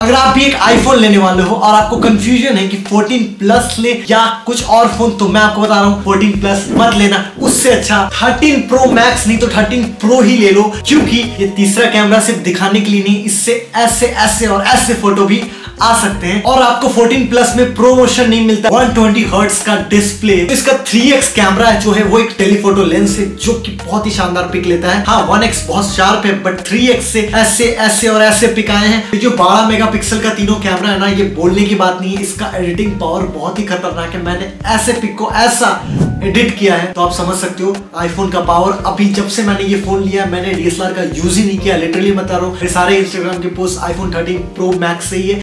अगर आप भी एक आईफोन लेने वाले हो और आपको कंफ्यूजन है कि 14 प्लस ले या कुछ और फोन, तो मैं आपको बता रहा हूँ 14 प्लस मत लेना, उससे अच्छा 13 प्रो मैक्स नहीं तो 13 प्रो ही ले लो, क्योंकि ये तीसरा कैमरा सिर्फ दिखाने के लिए नहीं, इससे ऐसे ऐसे और ऐसे फोटो भी आ सकते हैं। और आपको 14 प्लस में प्रोमोशन नहीं मिलता, 120 हर्ट्ज का डिस्प्ले, इसका 3x कैमरा जो है वो एक टेलीफोटो लेंस है जो कि बहुत ही शानदार पिक लेता है। हाँ 1x बहुत शार्प है, बट 3x से ऐसे ऐसे और ऐसे पिक आए हैं। ये जो 12 मेगापिक्सल का तीनों कैमरा है ना, ये बोलने की बात नहीं है, इसका एडिटिंग पावर बहुत ही खतरनाक है। मैंने ऐसे पिक को ऐसा एडिट किया है तो आप समझ सकते हो आईफोन का पावर। अभी जब से मैंने ये फोन लिया मैंने DSLR का यूज ही नहीं किया, लिटरली बता रहा हूँ। सारे इंस्टाग्राम के पोस्ट आईफोन 13 प्रो मैक्स से ही है,